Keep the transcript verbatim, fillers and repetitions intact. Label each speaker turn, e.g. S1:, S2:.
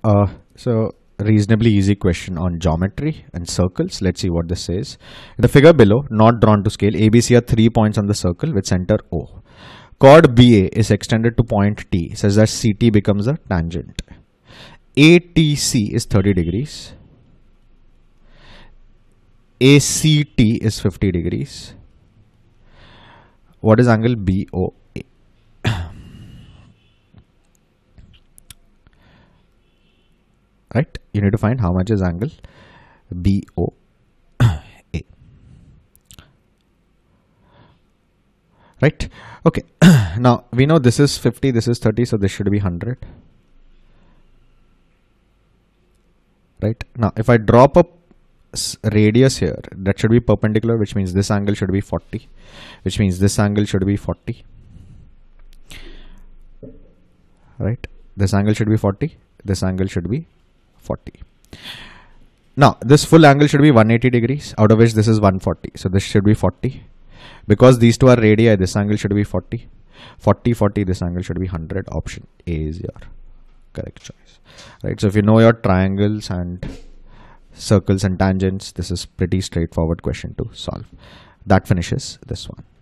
S1: uh, so reasonably easy question on geometry and circles. Let's see what this says. In the figure below, not drawn to scale, A B C are three points on the circle with center O. Chord B A is extended to point T, such that C T becomes a tangent. A T C is thirty degrees. A C T is fifty degrees. What is angle B O A? Right? You need to find how much is angle B O A. Right? Okay. Now we know this is fifty, this is thirty, so this should be one hundred. Right? Now if I drop a radius here, that should be perpendicular, which means this angle should be forty, which means this angle should be forty. Right? This angle should be forty, this angle should be forty. Now this full angle should be one hundred eighty degrees, out of which this is one hundred forty, so this should be forty. Because these two are radii, this angle should be forty. forty, forty, this angle should be one hundred. Option A is your correct choice. Right? So if you know your triangles and circles and tangents, this is pretty straightforward question to solve. That finishes this one.